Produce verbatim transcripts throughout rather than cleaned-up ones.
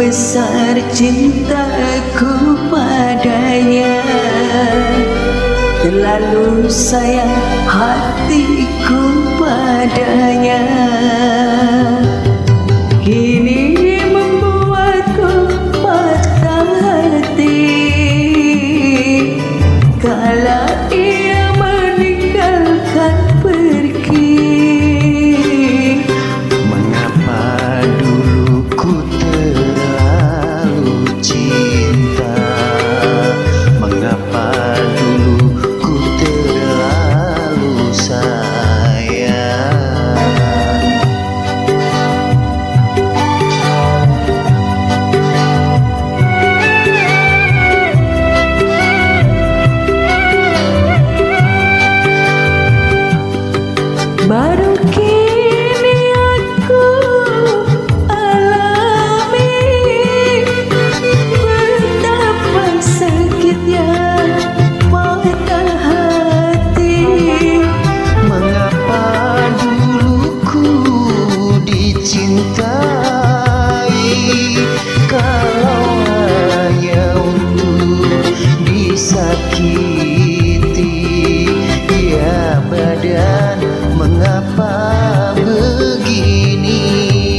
besar cintaku padanya, terlalu sayang hatiku padanya. Kini membuatku patah hati kala ia meninggalkan pergi. Mengapa dulu ku terlalu cinta, mengapa dulu ku terlalu sayang. Baru kini aku alami betapa sakitnya patah hati. Mengapa dulu ku dicintai kalau hanya untuk disakiti. Ya badan, mengapa begini?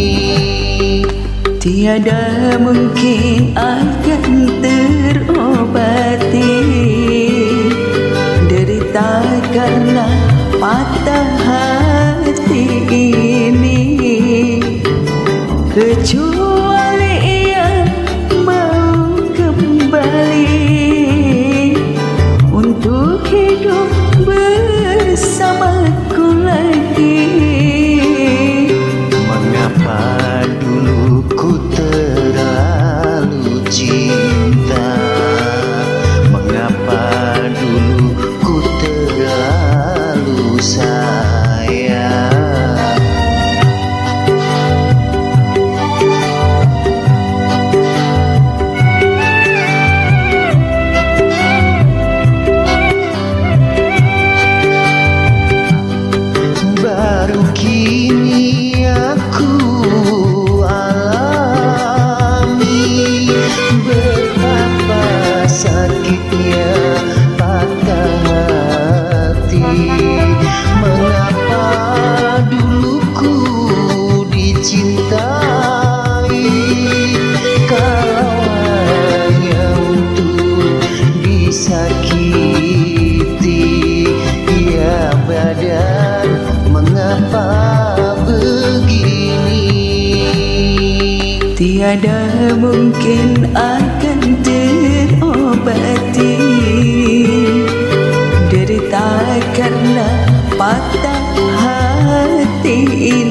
Tiada mungkin akan terobati derita karena patah hati ini, kecuali ia mau kembali untuk hidup bersamaku lagi. Mengapa dulu ku terlalu cinta, mengapa dulu ku terlalu sayang. Baru kini aku alami betapa sakitnya patah hati. Mengapa dulu ku dicintai kalau hanya untuk disakiti. Ya badan, mengapa begini? Tiada mungkin akan terobati derita karena patah hati ini.